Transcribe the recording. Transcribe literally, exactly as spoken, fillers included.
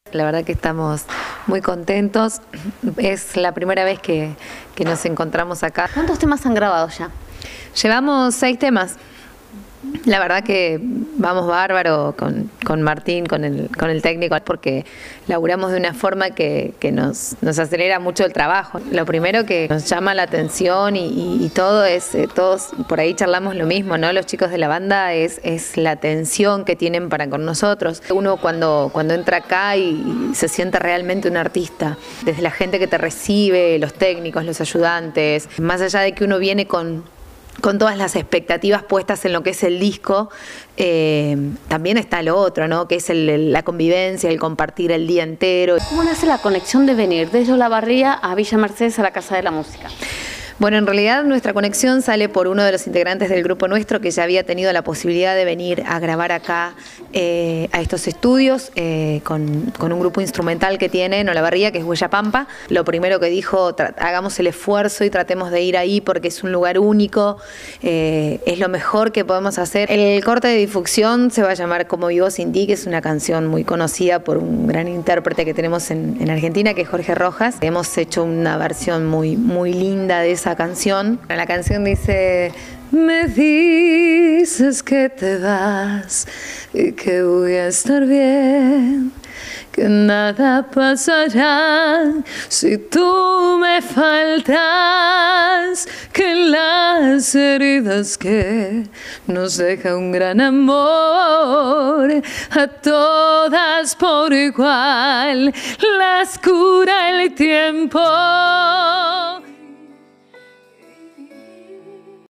La verdad que estamos muy contentos. Es la primera vez que, que nos encontramos acá. ¿Cuántos temas han grabado ya? Llevamos seis temas. La verdad que vamos bárbaro con, con Martín, con el, con el técnico, porque laburamos de una forma que, que nos, nos acelera mucho el trabajo. Lo primero que nos llama la atención y, y, y todo es, eh, todos por ahí charlamos lo mismo, ¿no? Los chicos de la banda es, es la atención que tienen para con nosotros. Uno cuando, cuando entra acá y, y se siente realmente un artista, desde la gente que te recibe, los técnicos, los ayudantes, más allá de que uno viene con... con todas las expectativas puestas en lo que es el disco, eh, también está lo otro, ¿no? Que es el, la convivencia, el compartir el día entero. ¿Cómo nace la conexión de venir desde Olavarría a Villa Mercedes a la Casa de la Música? Bueno, en realidad nuestra conexión sale por uno de los integrantes del grupo nuestro que ya había tenido la posibilidad de venir a grabar acá eh, a estos estudios eh, con, con un grupo instrumental que tiene en Olavarría, que es Huella Pampa. Lo primero que dijo, hagamos el esfuerzo y tratemos de ir ahí porque es un lugar único, eh, es lo mejor que podemos hacer. El corte de difusión se va a llamar Como Vivo Sin Ti, que es una canción muy conocida por un gran intérprete que tenemos en, en Argentina, que es Jorge Rojas. Hemos hecho una versión muy, muy linda de esa canción. La canción dice: me dices que te vas y que voy a estar bien, que nada pasará si tú me faltas, que las heridas que nos deja un gran amor a todas por igual las cura el tiempo.